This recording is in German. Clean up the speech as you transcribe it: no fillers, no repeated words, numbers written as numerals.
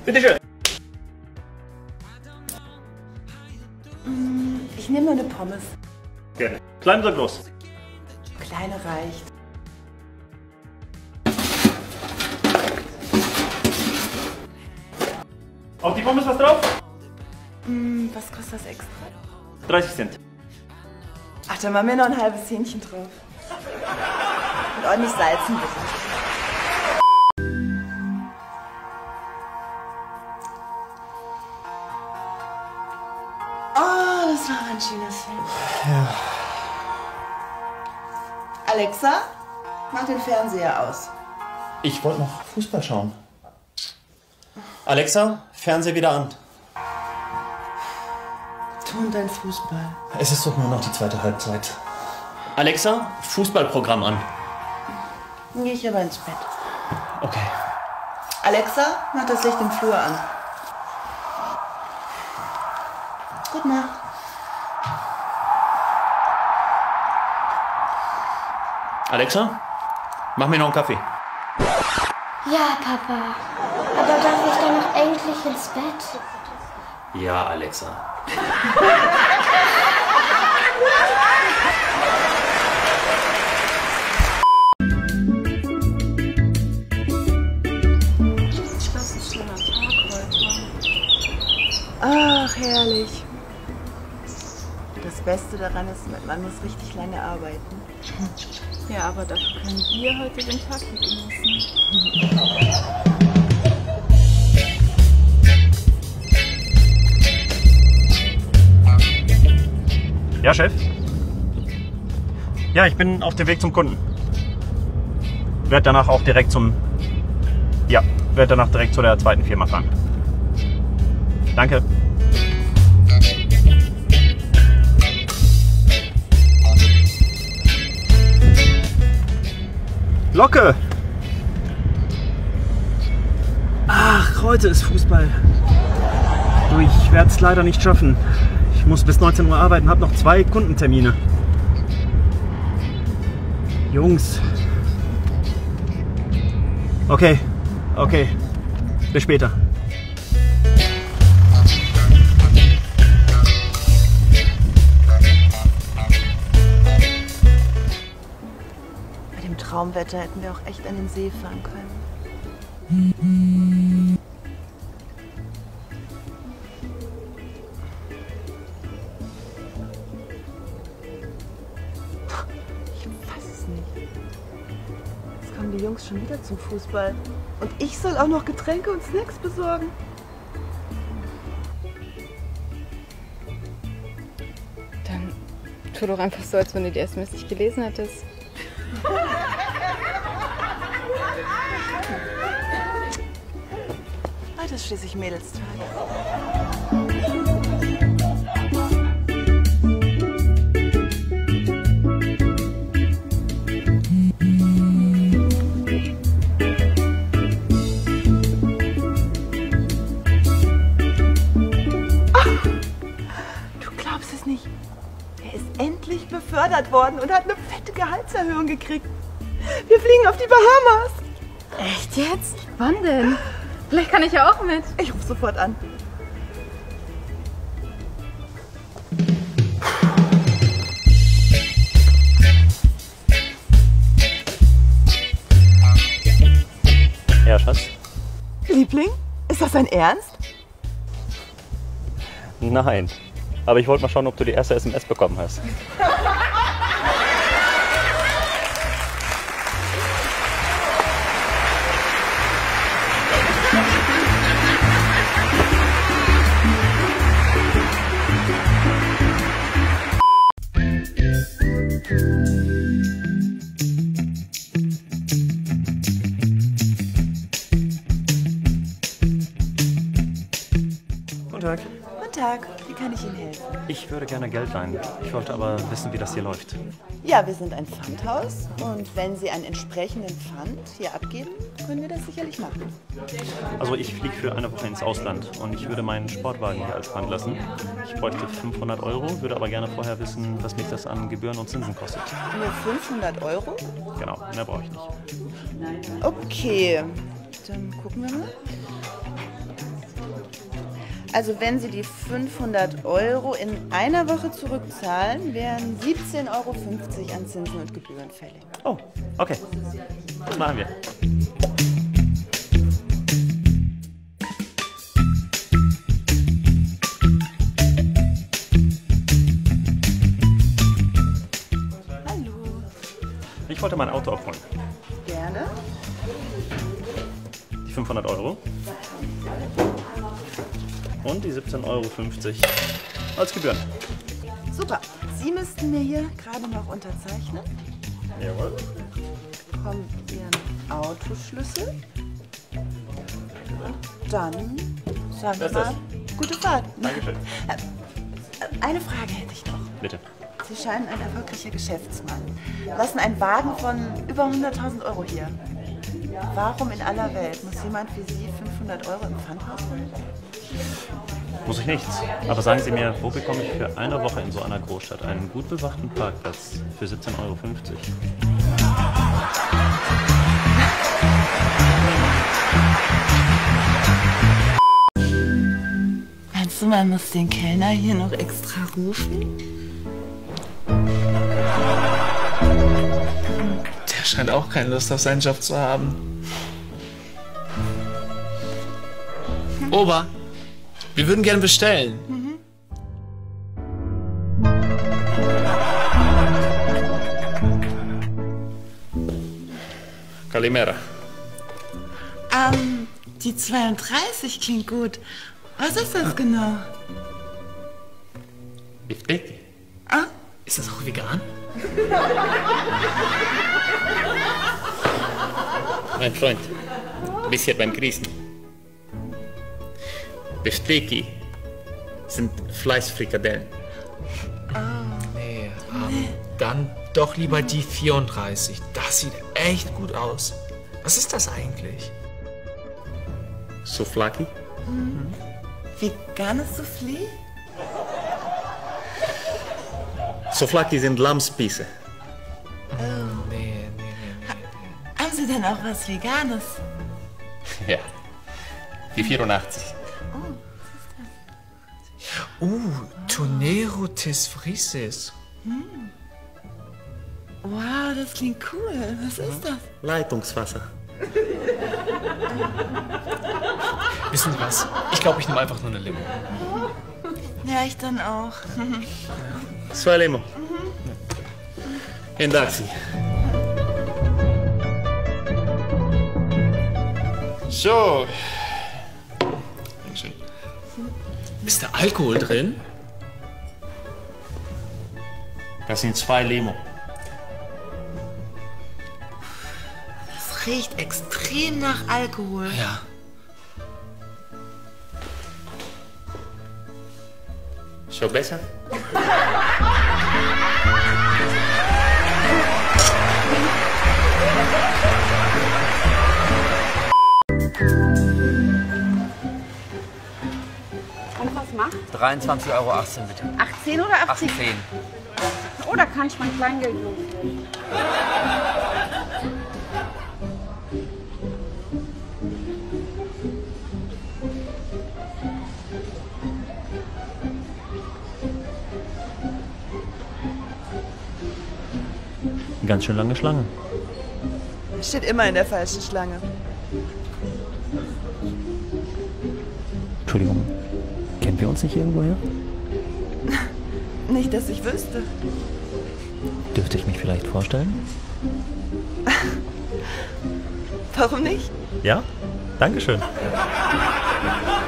Bitteschön. Ich nehme nur eine Pommes. Gerne. Klein oder groß? Kleine reicht. Auf die Pommes was drauf? Was kostet das extra? 30 Cent. Ach, dann machen wir noch ein halbes Hähnchen drauf. Und ordentlich salzen, bitte. Oh, das war ein schönes Film. Ja. Alexa, mach den Fernseher aus. Ich wollte noch Fußball schauen. Alexa, Fernseher wieder an. Du und dein Fußball. Es ist doch nur noch die zweite Halbzeit. Alexa, Fußballprogramm an. Dann gehe ich aber ins Bett. Okay. Alexa, mach das Licht im Flur an. Gute Nacht. Alexa, mach mir noch einen Kaffee. Ja, Papa. Aber darf ich dann noch endlich ins Bett? Ja, Alexa. Das ist ein schöner Tag heute. Ach, herrlich. Das Beste daran ist, man muss richtig lange arbeiten. Ja, aber dafür können wir heute den Tag genießen. Ja, Chef? Ja, ich bin auf dem Weg zum Kunden. Werd danach direkt zu der zweiten Firma fahren. Danke. Locke! Ach, heute ist Fußball. Du, ich werde es leider nicht schaffen. Ich muss bis 19 Uhr arbeiten, habe noch 2 Kundentermine. Jungs. Okay. Bis später. Bei dem Traumwetter hätten wir auch echt an den See fahren können. Ich fass es nicht. Jetzt kommen die Jungs schon wieder zum Fußball. Und ich soll auch noch Getränke und Snacks besorgen. Dann tu doch einfach so, als wenn du die SMS nicht gelesen hättest. Heute ist schließlich Mädelstag. Du glaubst es nicht. Er ist endlich befördert worden und hat eine fette Gehaltserhöhung gekriegt. Wir fliegen auf die Bahamas. Echt jetzt? Wann denn? Vielleicht kann ich ja auch mit. Ich rufe sofort an. Ja, Schatz? Liebling, ist das dein Ernst? Nein. Aber ich wollte mal schauen, ob du die erste SMS bekommen hast. Guten Tag. Guten Tag, wie kann ich Ihnen helfen? Ich würde gerne Geld leihen. Ich wollte aber wissen, wie das hier läuft. Ja, wir sind ein Pfandhaus und wenn Sie einen entsprechenden Pfand hier abgeben, können wir das sicherlich machen. Also ich fliege für eine Woche ins Ausland und ich würde meinen Sportwagen hier als Pfand lassen. Ich bräuchte 500 €, würde aber gerne vorher wissen, was mich das an Gebühren und Zinsen kostet. Nur 500 €? Genau, mehr brauche ich nicht. Okay, dann gucken wir mal. Also wenn Sie die 500 € in einer Woche zurückzahlen, wären 17,50 € an Zinsen und Gebühren fällig. Oh, okay. Das machen wir. Hallo. Ich wollte mein Auto abholen. Gerne. Die 500 € und die 17,50 € als Gebühren. Super. Sie müssten mir hier gerade noch unterzeichnen. Jawohl. Bekommen Ihren Autoschlüssel. Dann sagen wir mal, gute Fahrt. Dankeschön. Eine Frage hätte ich noch. Bitte. Sie scheinen ein erfolgreicher Geschäftsmann. Lassen einen Wagen von über 100.000 € hier. Warum in aller Welt muss jemand wie Sie 500 € im Pfandhaus holen? Muss ich nichts. Aber sagen Sie mir, wo bekomme ich für eine Woche in so einer Großstadt einen gut bewachten Parkplatz für 17,50 €? Meinst du, man muss den Kellner hier noch extra rufen? Der scheint auch keine Lust auf seinen Job zu haben. Ober, wir würden gerne bestellen. Kalimera. Die 32 klingt gut. Was ist das genau? Bifteki. Ah, Ist das auch vegan? Mein Freund, du bist hier beim Grießen. Bifteki sind Fleischfrikadellen. Nee, dann doch lieber die 34. Das sieht echt gut aus. Was ist das eigentlich? Souvlaki? veganes Soufflé? Souvlaki sind Lammspieße. Nee. Haben Sie denn auch was Veganes? Ja, die 84. Tonero tes frises. Wow, das klingt cool. Was ist das? Leitungswasser. Wissen Sie was? Ich glaube, ich nehme einfach nur eine Limo. Ja, ich dann auch. 2 Limo. In Taxi. So. Dankeschön. Ist da Alkohol drin? Das sind 2 Limo. Es riecht extrem nach Alkohol. Ja. So besser? Und was macht? 23,18 € bitte. 18 oder 18? 18. Oh, da kann ich mein Kleingeld loswerden. Ganz schön lange Schlange. Steht immer in der falschen Schlange. Entschuldigung, kennen wir uns nicht irgendwoher? Nicht, dass ich wüsste. Dürfte ich mich vielleicht vorstellen? Warum nicht? Ja? Dankeschön.